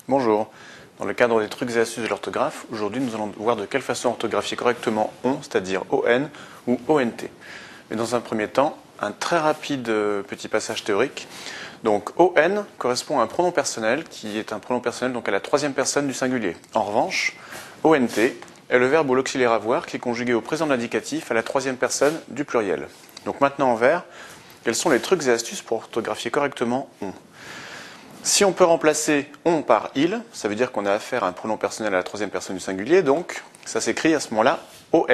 Bonjour. Dans le cadre des trucs et astuces de l'orthographe, aujourd'hui nous allons voir de quelle façon orthographier correctement ON, c'est-à-dire ON ou ONT. Mais dans un premier temps, un très rapide petit passage théorique. Donc ON correspond à un pronom personnel qui est un pronom personnel donc à la troisième personne du singulier. En revanche, ONT est le verbe ou l'auxiliaire avoir qui est conjugué au présent de l'indicatif à la troisième personne du pluriel. Donc maintenant en vert, quels sont les trucs et astuces pour orthographier correctement ON? Si on peut remplacer on par il, ça veut dire qu'on a affaire à un pronom personnel à la troisième personne du singulier, donc ça s'écrit à ce moment-là on.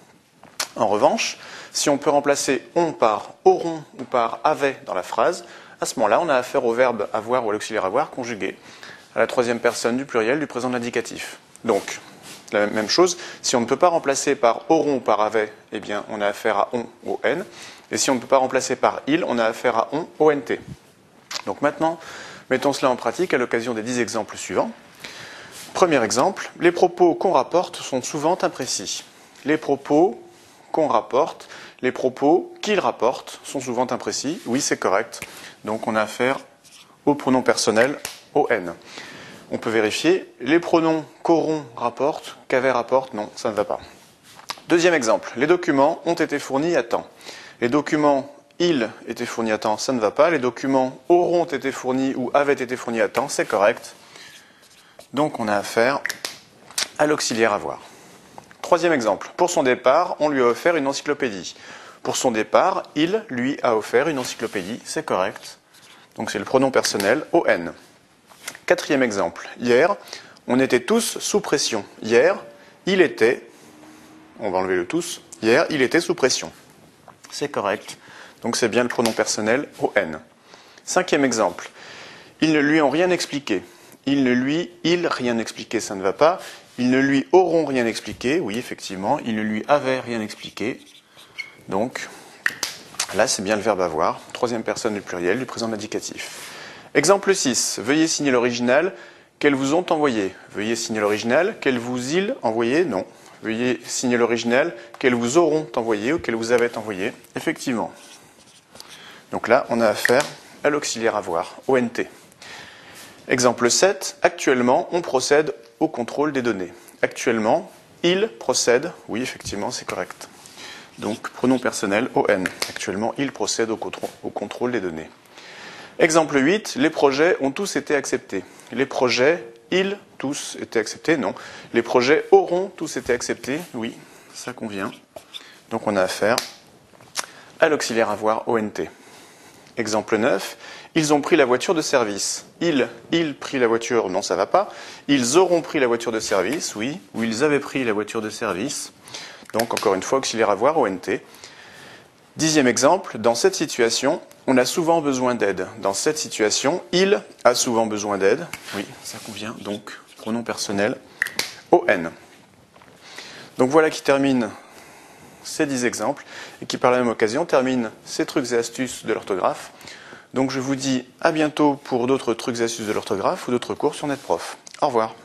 En revanche, si on peut remplacer on par auront ou par avait dans la phrase, à ce moment-là on a affaire au verbe avoir ou à l'auxiliaire avoir conjugué à la troisième personne du pluriel du présent de l'indicatif. Donc, la même chose, si on ne peut pas remplacer par auront ou par avait, eh bien on a affaire à on, on, et si on ne peut pas remplacer par il, on a affaire à on, ont. Donc maintenant, mettons cela en pratique à l'occasion des 10 exemples suivants. Premier exemple, les propos qu'on rapporte sont souvent imprécis. Les propos qu'on rapporte, les propos qu'ils rapportent sont souvent imprécis. Oui, c'est correct. Donc on a affaire au pronom personnel ON. On peut vérifier, les pronoms qu'auront rapportent, qu'avaient rapportent, non, ça ne va pas. Deuxième exemple, les documents ont été fournis à temps. Les documents ils étaient fournis à temps, ça ne va pas. Les documents auront été fournis ou avaient été fournis à temps, c'est correct. Donc on a affaire à l'auxiliaire avoir. Troisième exemple, pour son départ, on lui a offert une encyclopédie. Pour son départ, il lui a offert une encyclopédie, c'est correct. Donc c'est le pronom personnel ON. Quatrième exemple, hier, on était tous sous pression. Hier, il était, on va enlever le tous, hier, il était sous pression. C'est correct. Donc c'est bien le pronom personnel ON. Cinquième exemple. Ils ne lui ont rien expliqué. Ils rien expliqué, ça ne va pas. Ils ne lui auront rien expliqué. Oui, effectivement. Ils ne lui avaient rien expliqué. Donc là, c'est bien le verbe avoir. Troisième personne du pluriel du présent de l'indicatif. Exemple 6. Veuillez signer l'original qu'elles vous ont envoyé. Veuillez signer l'original qu'elles vous ils envoyé. Non. Veuillez signer l'original qu'elles vous auront envoyé ou qu'elles vous avaient envoyé. Effectivement. Donc là, on a affaire à l'auxiliaire avoir, ONT. Exemple 7. Actuellement, on procède au contrôle des données. Actuellement, il procède. Oui, effectivement, c'est correct. Donc, pronom personnel ON. Actuellement, il procède au contrôle des données. Exemple 8. Les projets ont tous été acceptés. Les projets, ils, tous, été acceptés. Non. Les projets auront tous été acceptés. Oui, ça convient. Donc, on a affaire à l'auxiliaire avoir, ONT. Exemple 9, ils ont pris la voiture de service. Ils pris la voiture, non ça va pas. Ils auront pris la voiture de service, oui. Ou ils avaient pris la voiture de service. Donc encore une fois, auxiliaire avoir, ONT. Dixième exemple, dans cette situation, on a souvent besoin d'aide. Dans cette situation, il a souvent besoin d'aide. Oui, ça convient. Donc, pronom personnel, ON. Donc voilà qui termine ces 10 exemples et qui par la même occasion termine ces trucs et astuces de l'orthographe. Donc je vous dis à bientôt pour d'autres trucs et astuces de l'orthographe ou d'autres cours sur NetProf. Au revoir.